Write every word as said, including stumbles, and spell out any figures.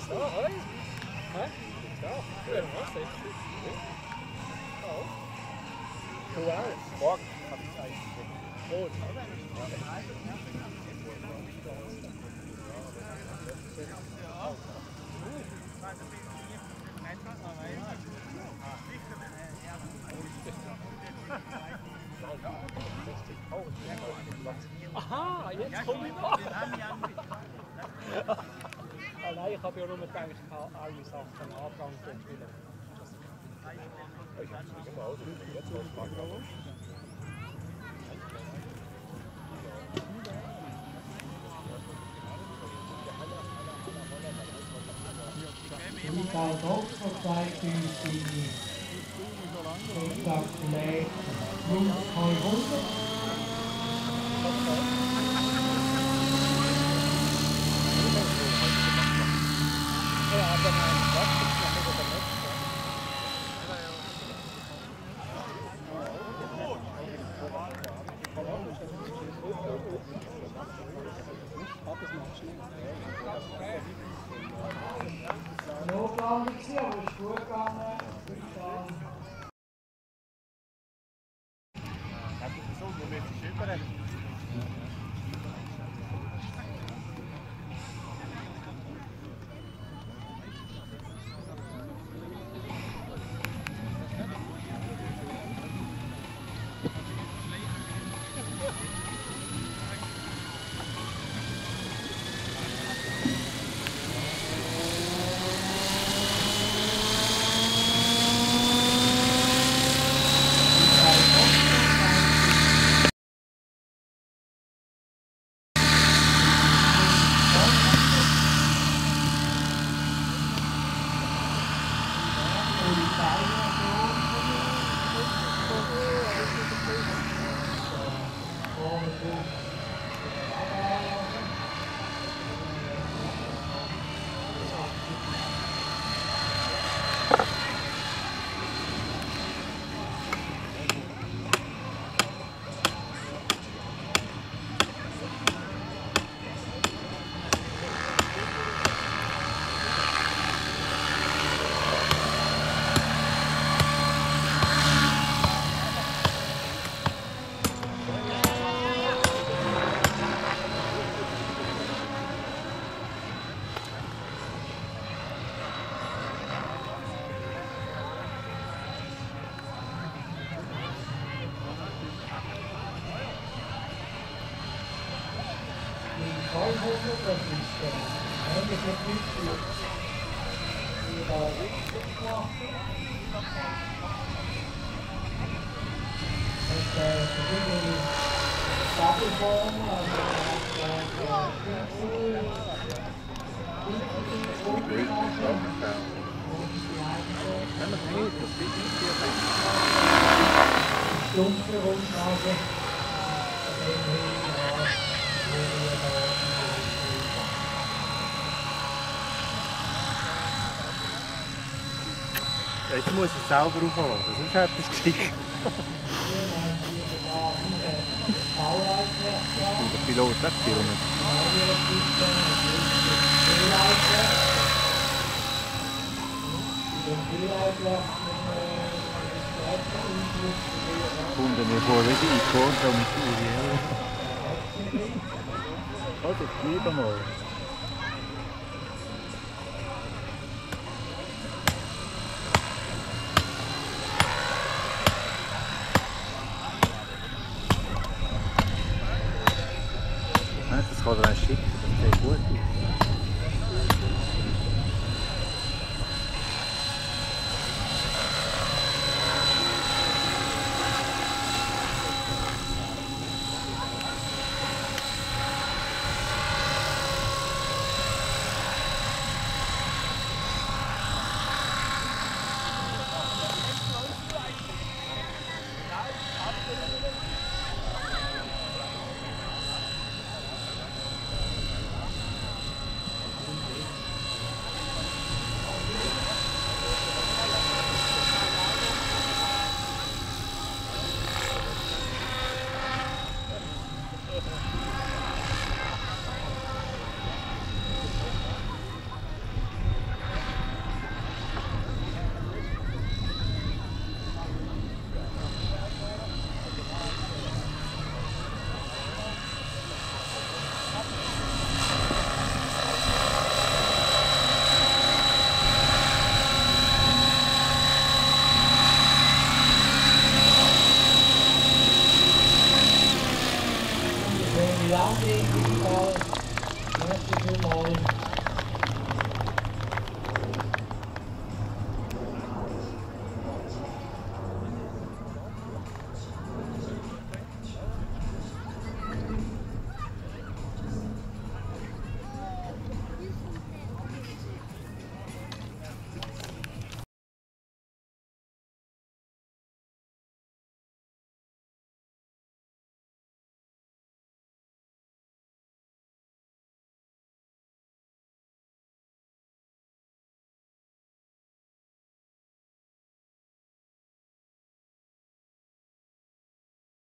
Ja, hoi. Hä? Ja, ja, was ist das? Du auch? Morgen habe ich eigentlich. Rot, oder? Aha, jetzt komme ich noch! Nein, ich habe ja nur gedacht, ich kann alle Sachen anfangen und spielen. Ich habe es nicht mal jetzt was machen. Michael Doktor zeigt uns seine spektakuläre zweihundert. Ja, aber nein, das ist noch nicht der letzte. Notlandung gewesen, aber es ist gut gegangen. Hat die Person, womit sie über Dunkle Rundlage. Jetzt muss ich selber aufholen, sonst hat es geschickt. Und der Pilot hat gefilmt. Kunden mir vor, wie die Ikone mit Uriel. Also, bleib mal. Das kann er auch schicken, das sieht gut aus.